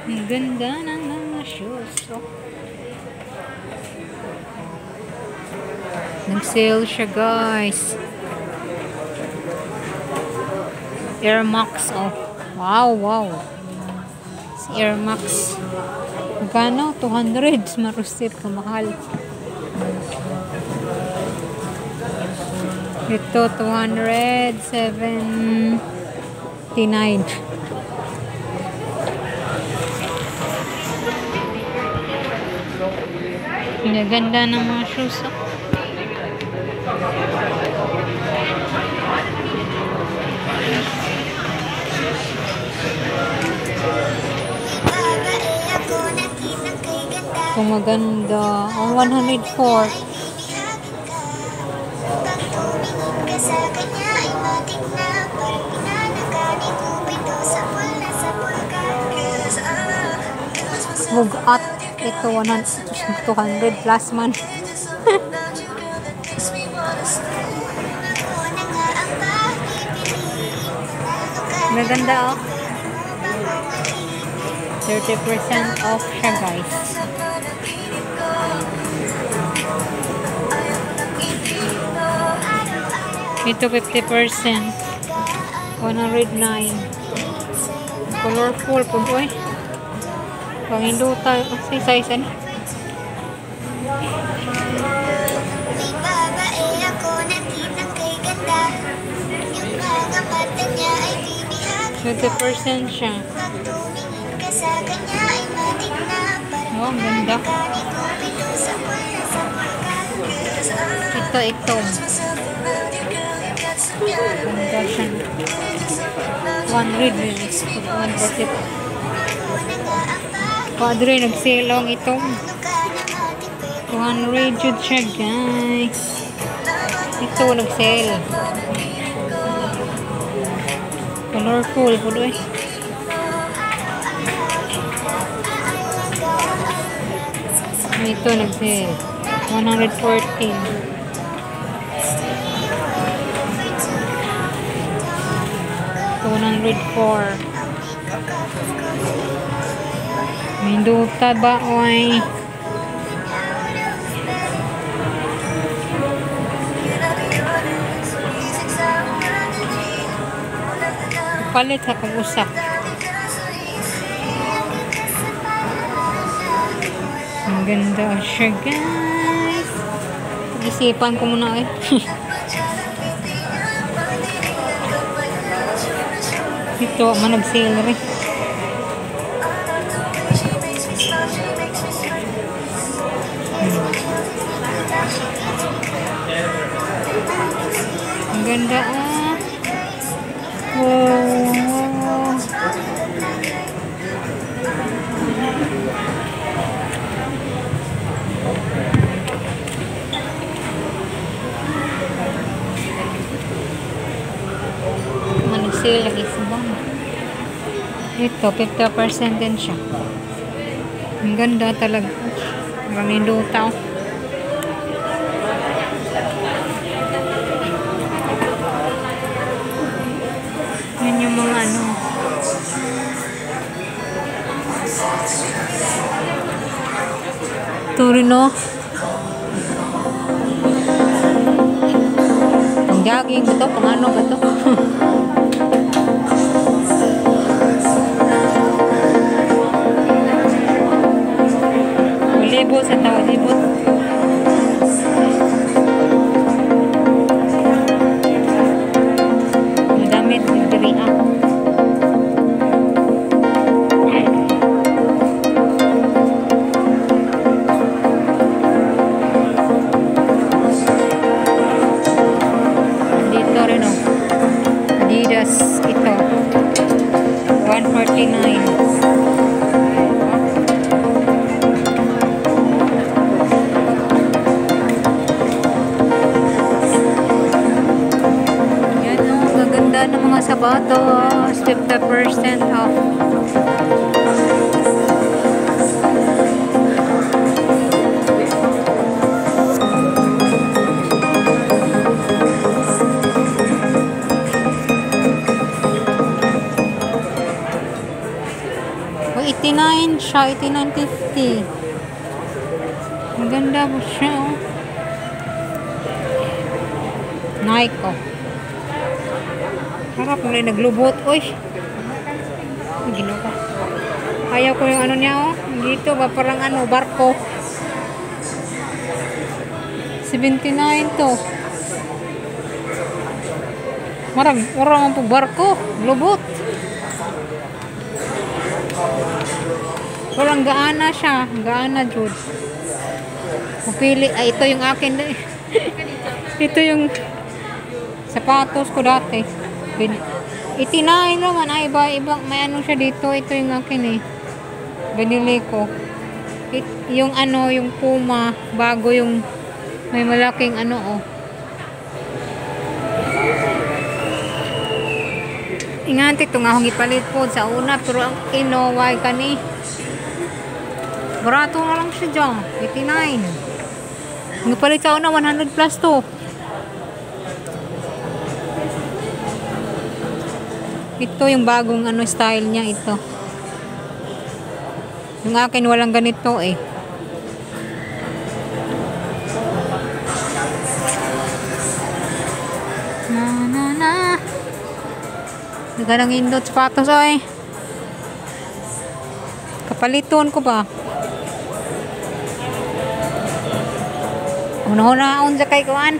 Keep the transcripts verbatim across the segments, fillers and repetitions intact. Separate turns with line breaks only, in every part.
Ang ganda ng mga shoes. Oh. Nag-sale siya, guys. Air Max, oh. Wow, wow. Si Air Max. Magkano? two hundred. Marusip, kamahal. Ito, two hundred seventy-nine. Ang ganda ng mga shoes, oh. Kung maganda. Oh, one hundred four. Bugat. Ito, two hundred plus man. Maganda, oh. thirty percent off siya, guys. Ito, fifty percent. one hundred nine. Colorful po, boy. Pangindutan. Kasi size, ano? twenty percent siya. Oh, ang ganda. Ito, ito. Ganda siya. one hundred minutes. one hundred. Padre, nagsilong ito. two hundred yun siya, guys. Ito, nag-sale. Colorful po doon. Ito, nag-sale. one hundred fourteen. one hundred four. Minduta ba, oy? Palit sa pag-usap. Ang ganda siya, guys. Pag-isipan ko muna, eh. Ito, manag-sale rin. Hmm. Ang ganda, ah. Wow. Manag-sale lagi sa bang. Ito, fifty percent din siya. Ang ganda talaga. Maraming luta. Yan yung mga ano. Turino. Ang jogging ba ito? Pang ano ba ito? Libot sa tao, libot. Madamit, diri ah. Dito rin oh. Adidas ito. one forty-nine. Ng mga sapatos, fifty percent off. O, eighty-nine siya, eighty-nine fifty. Ang ganda po siya, oh. Nike, oh. Harap mo rin naglubot, uy. Ginawa ko. Ayaw ko yung ano niya, oh. Dito ba, parang ano, barko. seventy-nine to. Marang, marang po barko. Lubot. Walang gaana siya. Gaana, Jud. Pupili. Ay, ito yung akin. Ito yung sapatos ko dati. eighty-nine naman. Ay, iba, iba. May ano siya dito. Ito yung akin eh. Binili ko. It, yung ano, yung Puma. Bago yung may malaking ano, oh. Inganti ito nga akong ipalit po sa una. Pero ang inoway ka ni. Barato na lang siya dyan. eighty-nine. Ang ipalit sa una, one hundred plus to. Ito yung bagong ano style niya, ito. Yung akin walang ganito eh. Na na na. Naganang indot sapatos ay. Kapaliton ko ba? Una-una sa kay kuan.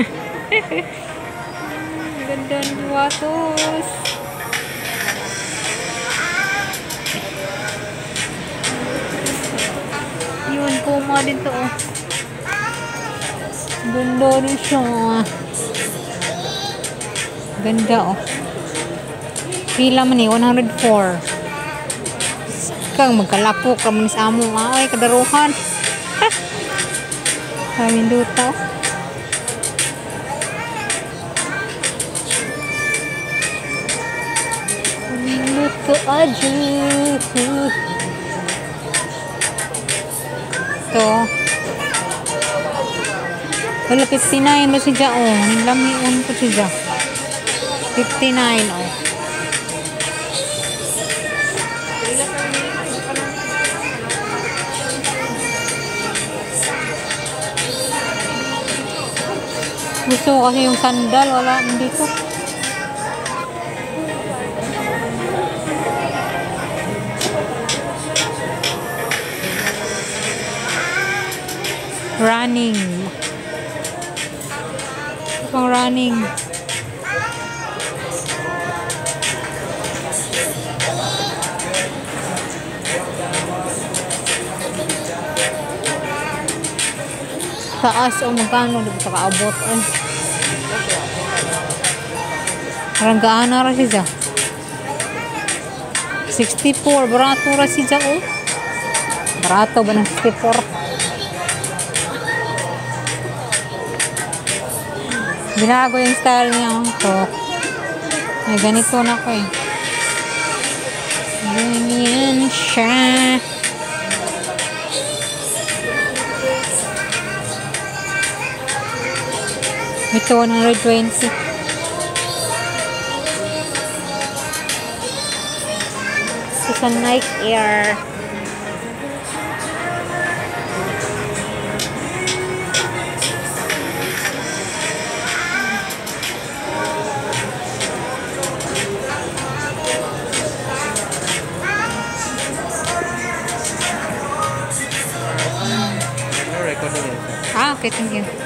Ganda ng sapatos. Yun, Puma din to, oh. Ganda rin siya. Ganda, oh. Pila man eh, one hundred four. Kang magkalapok kaman sa amo. Ay, kadaruhan. Kaming duta, oh. Kaming duta aja. Ito. Wala, fifty-nine ba siya, oh. Lamion ko siya. fifty-nine, oh. Gusto ko kasi yung sandal, wala dito. Running. Pang running. Taas o magkano dito sa kaabot ay. Parang gaana ra siya. sixty-four, barato ra siya, oh. Barato ba ng sixty-four? Binago yung style niya, ito. Ay, ganito na ko eh. Ganyan siya. Ito, one hundred twenty. Ito sa Nike Air. Ah, okay, thank you.